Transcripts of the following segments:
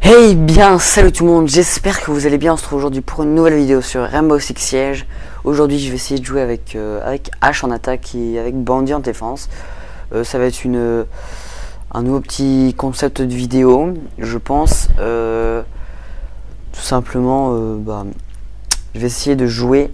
Hey bien, salut tout le monde, j'espère que vous allez bien. On se retrouve aujourd'hui pour une nouvelle vidéo sur Rainbow Six Siege. Aujourd'hui je vais essayer de jouer avec Ash en attaque et avec Bandit en défense. Ça va être un nouveau petit concept de vidéo, je pense. Tout simplement, je vais essayer de jouer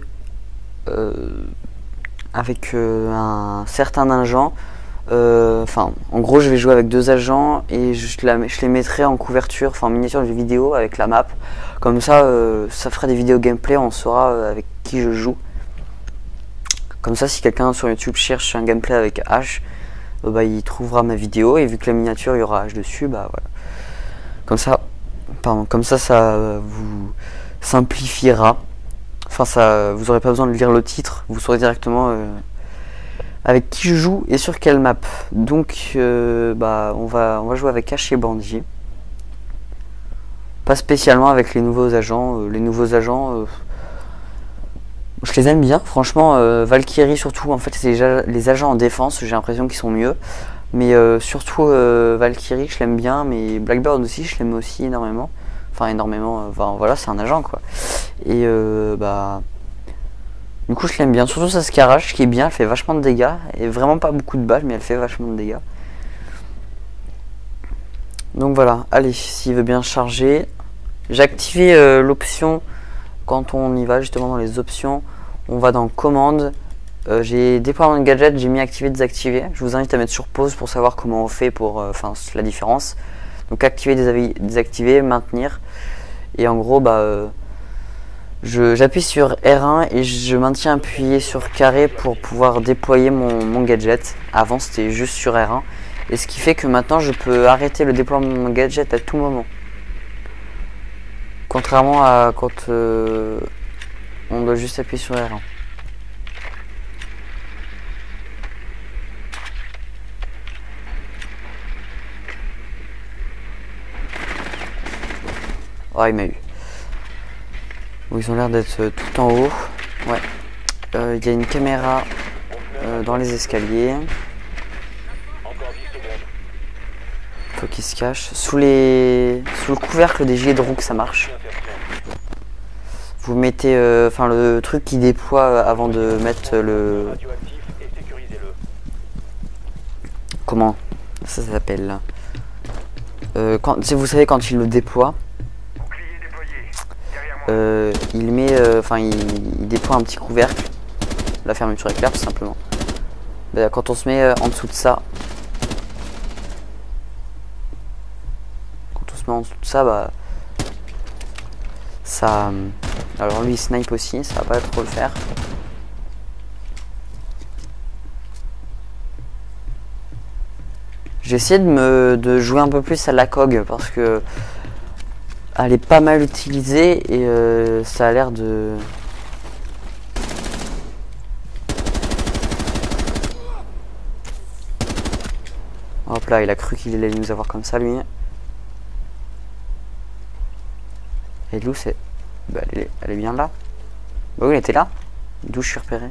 avec un certain agent. En gros, je vais jouer avec deux agents et je les mettrai en couverture, en miniature de vidéo avec la map. Comme ça, ça fera des vidéos gameplay, on saura avec qui je joue. Comme ça, si quelqu'un sur YouTube cherche un gameplay avec H, il trouvera ma vidéo et vu que la miniature, il y aura H dessus, voilà. Comme ça, ça vous simplifiera. Vous n'aurez pas besoin de lire le titre, vous saurez directement avec qui je joue et sur quelle map. Donc on va jouer avec Ash et Bandit. Pas spécialement avec les nouveaux agents. Je les aime bien, franchement. Valkyrie surtout, en fait c'est les agents en défense, j'ai l'impression qu'ils sont mieux. Mais surtout Valkyrie je l'aime bien, mais Blackbird aussi je l'aime aussi énormément. Voilà, c'est un agent quoi. Et du coup je l'aime bien, surtout sa Scarage qui est bien, elle fait vachement de dégâts, et vraiment pas beaucoup de balles mais elle fait vachement de dégâts. Donc voilà, allez, s'il veut bien charger, j'ai activé l'option quand on y va justement dans les options, on va dans commande, j'ai déploiement de gadget, j'ai mis activer, désactiver. Je vous invite à mettre sur pause pour savoir comment on fait pour la différence. Donc activer, désactiver, maintenir, et en gros j'appuie sur R1 et je maintiens appuyé sur carré pour pouvoir déployer mon gadget. Avant c'était juste sur R1. Et ce qui fait que maintenant je peux arrêter le déploiement de mon gadget à tout moment. Contrairement à quand on doit juste appuyer sur R1. Oh, il m'a eu. Ils ont l'air d'être tout en haut. Ouais. Il y a une caméra dans les escaliers. Faut qu'il se cache. Sous le couvercle des gilets de roue que ça marche. Vous mettez le truc qui déploie avant de mettre le... Comment ça s'appelle vous savez quand il le déploie, il déploie un petit couvercle. La fermeture est claire tout simplement. Quand on se met en dessous de ça, alors lui il snipe aussi, ça va pas trop le faire. J'ai essayé de jouer un peu plus à la COG parce que elle est pas mal utilisée et ça a l'air de... Hop là, il a cru qu'il allait nous avoir comme ça lui. Et Lou c'est... elle est bien là. Bah oui, elle était là. D'où je suis repéré.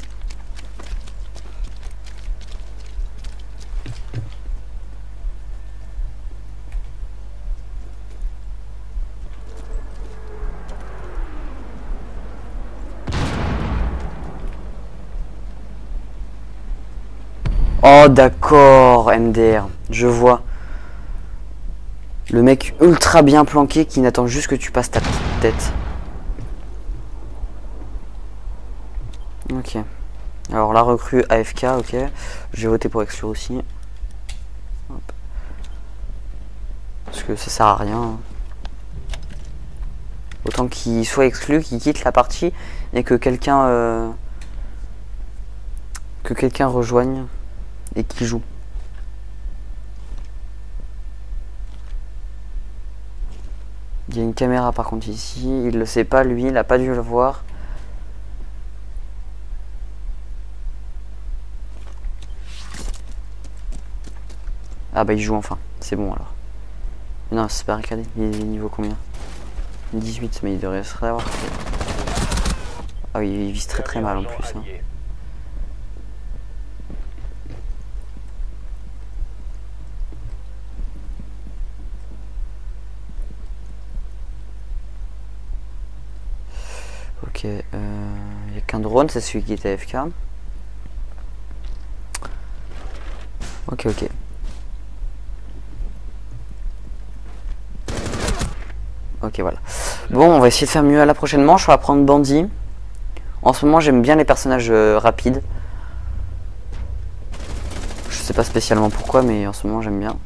Oh d'accord, MDR, je vois. Le mec ultra bien planqué qui n'attend juste que tu passes ta petite tête. Ok. Alors la recrue AFK, ok. J'ai voté pour exclure aussi. Hop. Parce que ça sert à rien. Autant qu'il soit exclu, qu'il quitte la partie et que quelqu'un rejoigne et qui joue. Il y a une caméra par contre ici, il le sait pas lui, il a pas dû le voir. Ah bah il joue enfin, c'est bon alors. Non c'est barricadé, il est niveau combien? 18, mais il devrait se avoir. Ah oui, il vise très très mal en plus. Hein. Ok, il n'y a qu'un drone, c'est celui qui était AFK. Ok, ok. Ok, voilà. Bon, on va essayer de faire mieux à la prochaine manche. On va prendre Bandit. En ce moment, j'aime bien les personnages rapides. Je sais pas spécialement pourquoi, mais en ce moment, j'aime bien.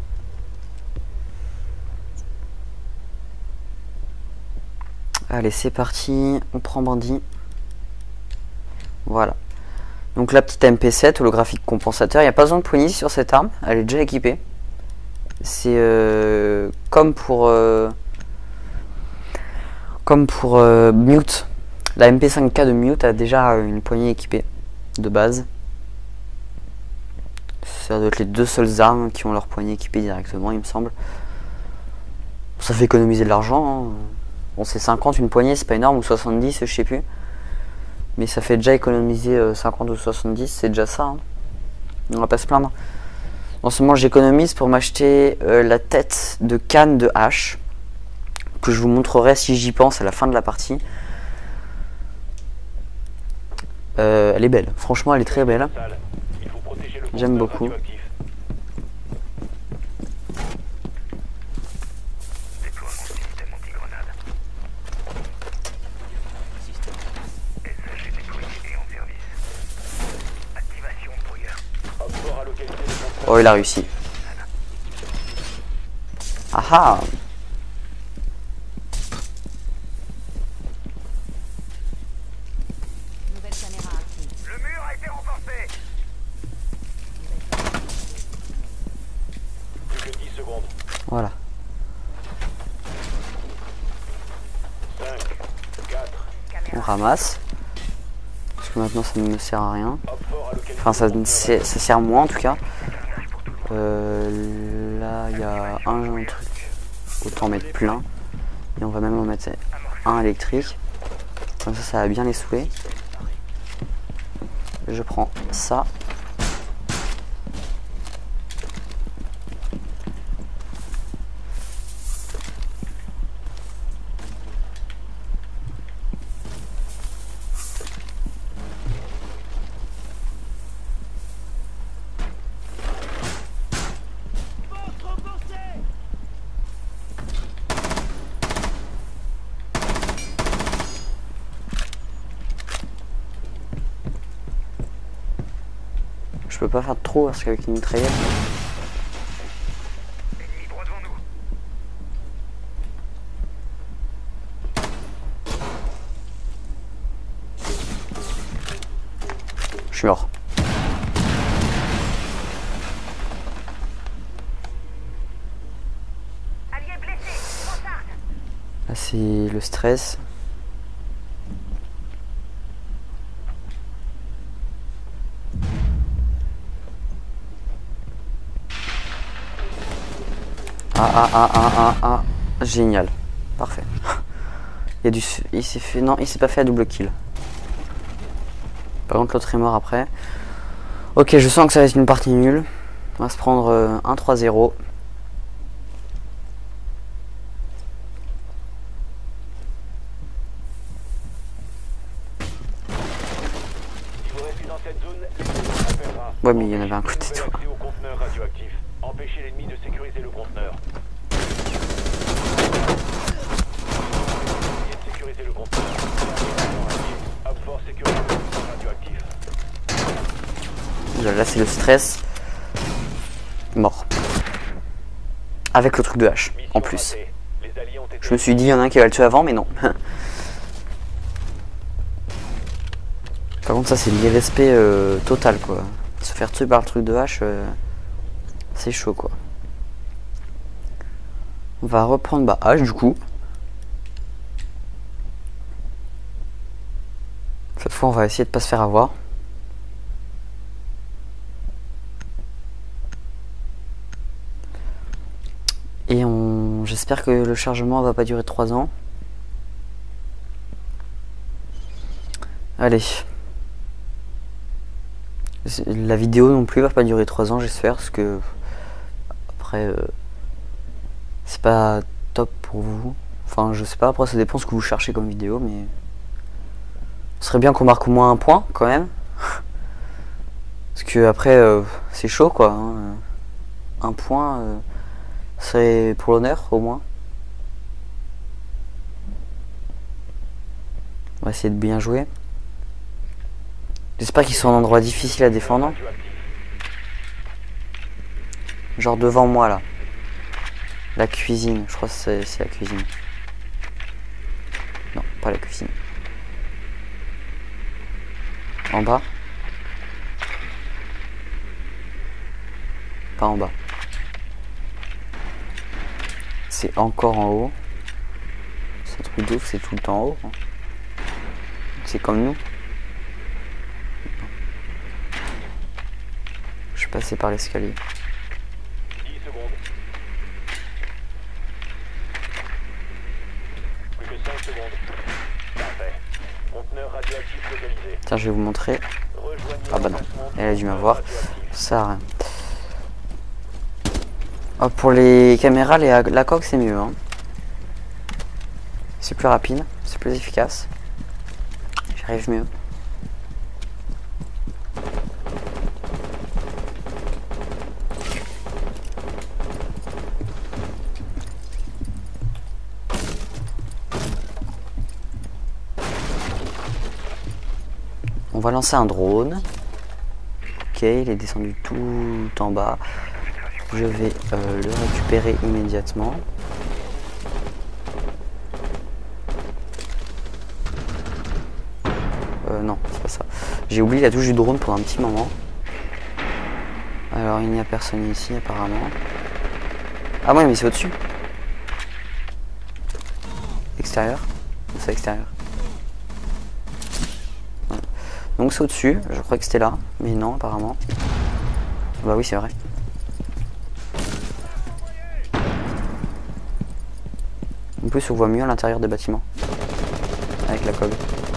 Allez, c'est parti. On prend Bandit. Voilà. Donc la petite MP7, holographique compensateur. Il n'y a pas besoin de poignée sur cette arme. Elle est déjà équipée. C'est comme pour Mute. La MP5K de Mute a déjà une poignée équipée de base. Ça doit être les deux seules armes qui ont leur poignée équipée directement, il me semble. Ça fait économiser de l'argent. Hein. Bon, c'est 50 une poignée, c'est pas énorme, ou 70, je sais plus. Mais ça fait déjà économiser 50 ou 70, c'est déjà ça. Hein. On va pas se plaindre. En ce moment, j'économise pour m'acheter la tête de canne de hache. Que je vous montrerai si j'y pense à la fin de la partie. Elle est belle, franchement elle est très belle. J'aime beaucoup. Oh, il a réussi. Ah ah. Le mur a été renforcé. Plus que 10 secondes. Voilà. 5, 4. On ramasse. Parce que maintenant ça ne me sert à rien. Enfin ça sert moins en tout cas. Là il y a un truc. Autant mettre plein. Et on va même en mettre un électrique. Comme ça va bien les saouler. Je prends ça. Je peux pas faire de trop parce qu'avec une mitraillette. Ennemi droit devant nous. Je suis mort. Allié blessé. Retarde. Là c'est le stress. Génial. Parfait. Il s'est fait. Non, il s'est pas fait à double kill. Par contre l'autre est mort après. Ok, je sens que ça va être une partie nulle. On va se prendre un 3-0. Si vous restez dans cette zone, l'ennemi appellera. Ouais, mais il y en avait un côté de toi. Accès au conteneur radioactif. Empêchez l'ennemi de sécuriser le conteneur. Essayez de sécuriser le conteneur. Abfort sécurise le conteneur radioactif. Là c'est le stress. Mort. Avec le truc de hache, en plus. Ratée. Les alliés ont été Je me suis dit, il y en a un qui va le tuer avant, mais non. Par contre, ça, c'est l'irrespect total, quoi. Se faire tuer par le truc de hache, c'est chaud, quoi. On va reprendre hache, du coup. Cette fois, on va essayer de pas se faire avoir. Et j'espère que le chargement va pas durer 3 ans. Allez. La vidéo non plus va pas durer 3 ans, j'espère, parce que après c'est pas top pour vous. Enfin, je sais pas, après ça dépend ce que vous cherchez comme vidéo, mais Ce serait bien qu'on marque au moins un point quand même. Parce que après c'est chaud quoi. Hein. Un point serait pour l'honneur au moins. On va essayer de bien jouer. J'espère qu'ils sont en endroit difficile à défendre. Genre devant moi là. La cuisine, je crois que c'est la cuisine. Non, pas la cuisine. En bas. Pas en bas. C'est encore en haut. C'est un truc d'ouf, c'est tout le temps en haut. Hein. C'est comme nous. Je suis passé par l'escalier. 10 secondes. Plus que 5 secondes. Parfait. Conteneur radioactif localisé. Tiens, je vais vous montrer. Rejoignez Ah bah non, elle a dû m'avoir. Ça a rien. Oh, pour les caméras, la coque c'est mieux. Hein. C'est plus rapide, c'est plus efficace. J'arrive mieux. On va lancer un drone. Ok, il est descendu tout en bas. Je vais le récupérer immédiatement. Non, c'est pas ça. J'ai oublié la touche du drone pendant un petit moment. Alors il n'y a personne ici apparemment. Ah ouais, mais c'est au-dessus. Extérieur. C'est extérieur. Voilà. Donc c'est au-dessus. Je crois que c'était là, mais non apparemment. Bah oui, c'est vrai. En plus, on voit mieux à l'intérieur des bâtiments avec la cog.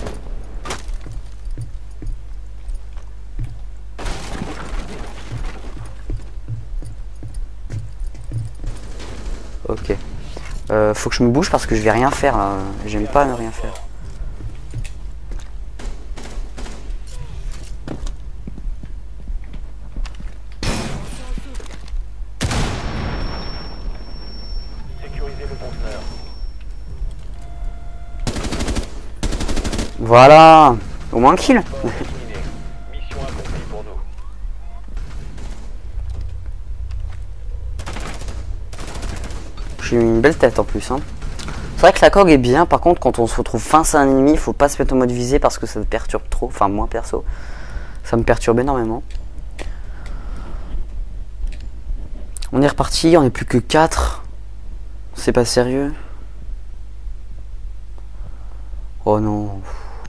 Ok. Faut que je me bouge parce que je vais rien faire là. J'aime pas ne rien faire. Sécurisez le conteneur. Voilà. Au moins un kill. Terminé. Mission accomplie pour nous. J'ai eu une belle tête en plus. Hein. C'est vrai que la cog est bien. Par contre, quand on se retrouve face à un ennemi, il faut pas se mettre en mode visée parce que ça te perturbe trop. Enfin, moi perso, ça me perturbe énormément. On est reparti. On n'est plus que 4. C'est pas sérieux. Oh non.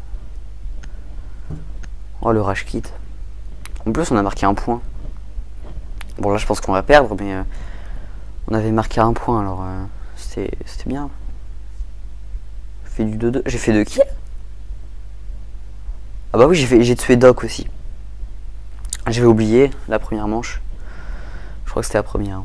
Oh le rage kit. En plus, on a marqué un point. Bon, là, je pense qu'on va perdre, mais on avait marqué un point, alors c'était bien. J'ai fait du 2-2. J'ai fait 2 kills. Ah bah oui, j'ai tué Doc aussi. J'avais oublié la première manche. Je crois que c'était la première.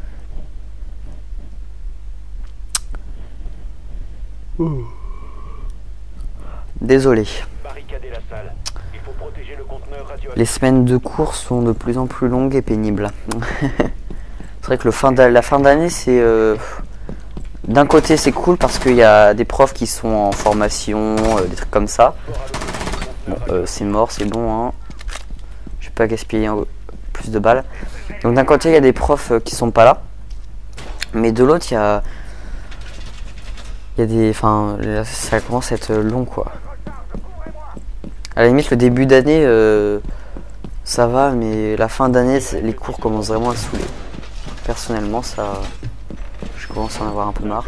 Désolé. Barricadez la salle. Il faut protéger le conteneur radioactif. Les semaines de cours sont de plus en plus longues et pénibles. C'est vrai que la fin d'année, c'est... d'un côté, c'est cool parce qu'il y a des profs qui sont en formation, des trucs comme ça. Bon, c'est mort, c'est bon. Hein. Je vais pas gaspiller plus de balles. Donc d'un côté, il y a des profs qui sont pas là. Mais de l'autre, il y a des... Enfin, ça commence à être long, quoi. À la limite, le début d'année, ça va, mais la fin d'année, les cours commencent vraiment à saouler. Personnellement, ça, je commence à en avoir un peu marre.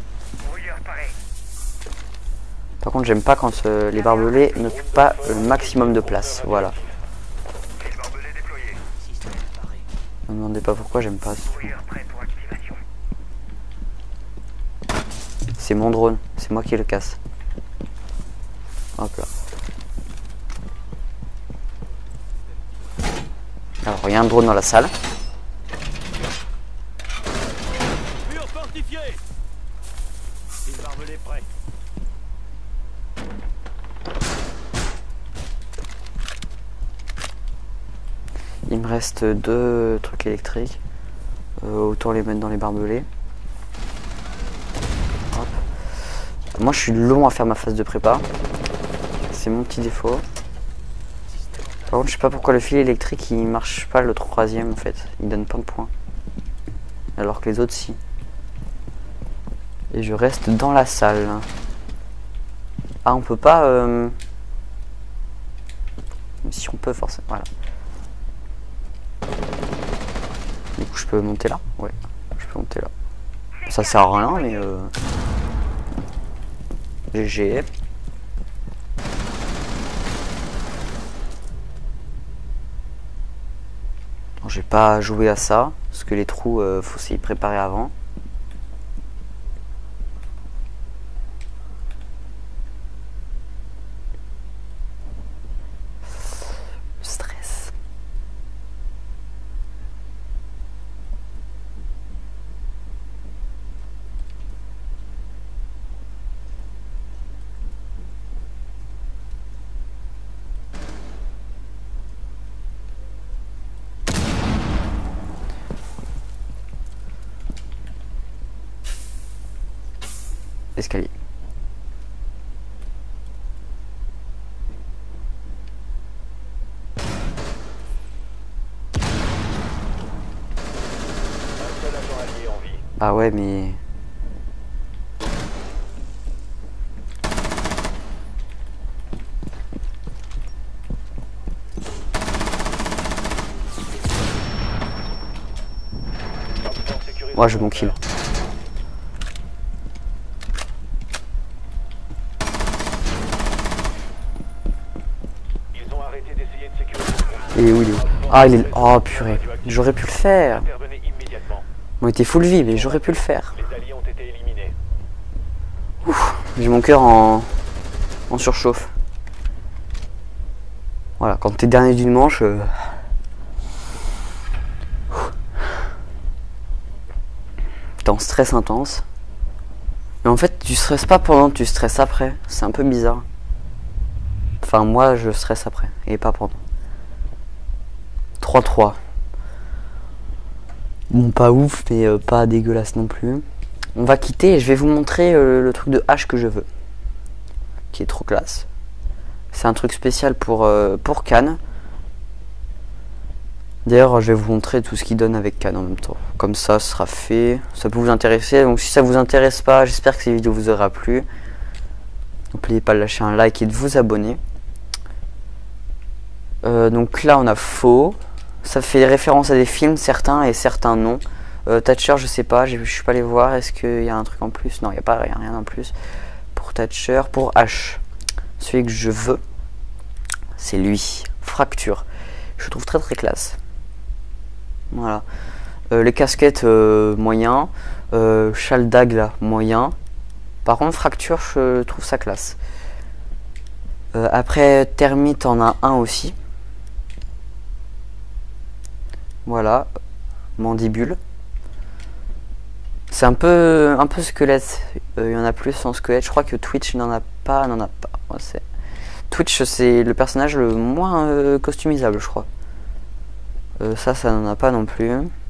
Par contre, j'aime pas quand les barbelés n'occupent pas le maximum de place. Voilà. Ne me demandez pas pourquoi j'aime pas. C'est mon drone, c'est moi qui le casse. Hop là. Alors, il y a un drone dans la salle. Mur fortifié. Les barbelés prêts. reste 2 trucs électriques. Autant les mettre dans les barbelés. Hop. Moi je suis long à faire ma phase de prépa. C'est mon petit défaut. Par contre je sais pas pourquoi le fil électrique il marche pas le 3e en fait. Il donne pas de points. Alors que les autres si. Et je reste dans la salle. Ah on peut pas... Si on peut forcément. Voilà. Du coup je peux monter là. Ouais. Je peux monter là. Ça sert à rien mais... GG. J'ai pas joué à ça, parce que les trous, faut s'y préparer avant. Stress. Escalier. Un seul agent allié en vie. Ah ouais mais... Top fort sécurisé. Moi je mon kill. Ils ont arrêté d'essayer de sécuriser. Et où il est? Ah il est... Oh purée. J'aurais pu le faire. Intervenez immédiatement. On était full vie mais j'aurais pu le faire. Les alliés ont été éliminés. J'ai mon cœur en surchauffe. Voilà, quand t'es dernier d'une manche... T'es en stress intense. Mais en fait, tu stresses pas pendant, tu stresses après. C'est un peu bizarre. Enfin, moi, je stresse après, et pas pendant. 3-3. Bon, pas ouf, mais pas dégueulasse non plus. On va quitter et je vais vous montrer le truc de hache que je veux. Qui est trop classe. C'est un truc spécial pour Cannes. D'ailleurs, je vais vous montrer tout ce qu'il donne avec Cannes en même temps. Comme ça, ce sera fait. Ça peut vous intéresser. Donc si ça vous intéresse pas, j'espère que cette vidéo vous aura plu. N'oubliez pas de lâcher un like et de vous abonner. Donc là, on a faux. Ça fait référence à des films, certains et certains non. Thatcher, je sais pas, je suis pas allé voir. Est-ce qu'il y a un truc en plus? Non, il n'y a pas rien en plus. Pour Thatcher, pour H. Celui que je veux, c'est lui. Fracture. Je le trouve très très classe. Voilà. Les casquettes, moyen. Châle dague, là, moyen. Par contre, fracture, je trouve ça classe. Après, termite en a un aussi. Voilà. Mandibule. C'est un peu squelette. Il y en a plus en squelette. Je crois que Twitch n'en a pas. Ouais, Twitch, c'est le personnage le moins customisable, je crois. Ça n'en a pas non plus.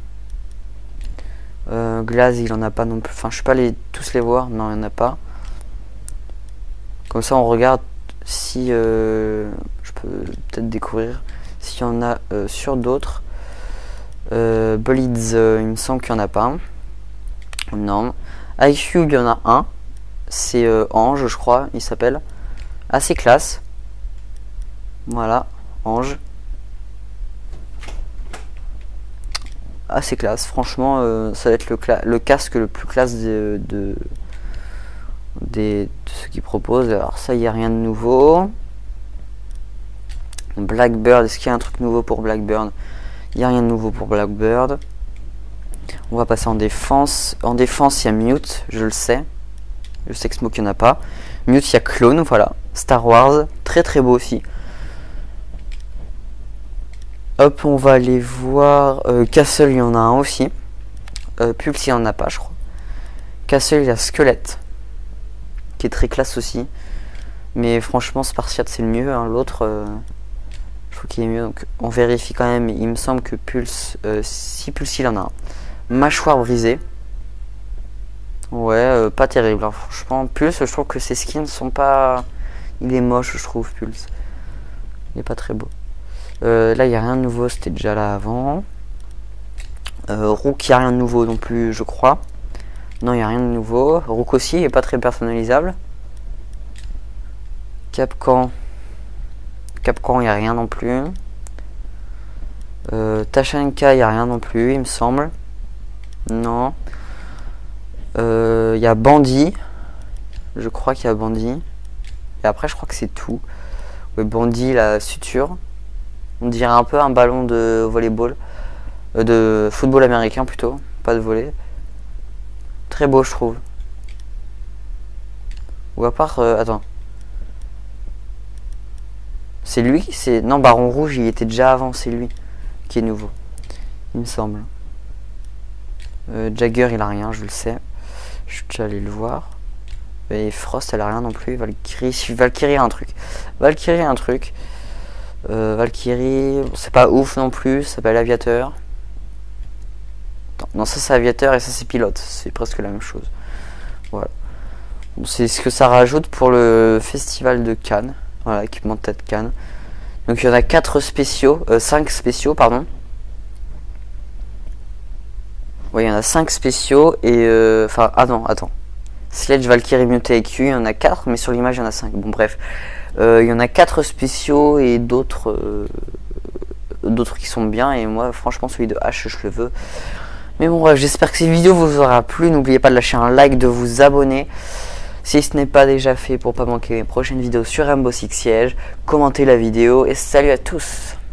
Glaze, il en a pas non plus. Enfin, je sais pas tous les voir. Non, il n'y en a pas. Comme ça, on regarde si je peux peut-être découvrir s'il y en a sur d'autres. Blitz, il me semble qu'il n'y en a pas. Non. IQ, il y en a un. C'est Ange, je crois, il s'appelle. Assez classe. Voilà, Ange. Assez classe, franchement, ça va être le casque le plus classe de ceux qui proposent. Alors ça, il n'y a rien de nouveau. Blackbird, est-ce qu'il y a un truc nouveau pour Blackbird? Il n'y a rien de nouveau pour Blackbird. On va passer en défense. En défense, il y a Mute, je le sais. Je sais que Smoke, il n'y en a pas. Mute, il y a Clone, voilà. Star Wars, très très beau aussi. Hop, on va aller voir. Castle, il y en a un aussi. Pulse, il n'y en a pas, je crois. Castle, il y a Squelette, qui est très classe aussi. Mais franchement, Spartiate, c'est le mieux. Hein. L'autre, je trouve trouve qu'il est mieux. Donc on vérifie quand même. Il me semble que Pulse, si Pulse il en a un. Mâchoire brisée. Ouais, pas terrible. Alors, franchement, Pulse, je trouve que ses skins sont pas... Il est moche, je trouve, Pulse. Il est pas très beau. Là, il n'y a rien de nouveau. C'était déjà là avant. Rook, il n'y a rien de nouveau non plus, je crois. Non, il n'y a rien de nouveau. Rook aussi, il n'est pas très personnalisable. Capcan, il n'y a rien non plus. Tachanka, il n'y a rien non plus, il me semble. Non. Il y a Bandit. Je crois qu'il y a Bandit. Et après, je crois que c'est tout. Ouais, Bandit, la suture. On dirait un peu un ballon de volleyball. De football américain plutôt. Pas de volley. Très beau, je trouve. Ou à part... attends. C'est lui? C'est non, Baron Rouge, il était déjà avant, c'est lui qui est nouveau. Il me semble. Jagger, il a rien, je le sais. Je suis déjà allé le voir. Et Frost, elle a rien non plus. Valkyrie a un truc. Valkyrie, c'est pas ouf non plus, ça s'appelle Aviateur. Non, ça c'est Aviateur et ça c'est Pilote. C'est presque la même chose. Voilà. Bon, c'est ce que ça rajoute pour le festival de Cannes. Voilà, équipement de tête Cannes. Donc il y en a 4 spéciaux, 5 spéciaux, pardon. Oui, il y en a 5 spéciaux et... Enfin, ah non, attends. Sledge, Valkyrie, Muté, EQ, il y en a 4, mais sur l'image il y en a 5. Bon, bref. Il y en a 4 spéciaux et d'autres qui sont bien. Et moi, franchement, celui de H, je le veux. Mais bon, bref, j'espère que cette vidéo vous aura plu. N'oubliez pas de lâcher un like, de vous abonner si ce n'est pas déjà fait pour pas manquer mes prochaines vidéos sur Rainbow Six Siege. Commentez la vidéo et salut à tous.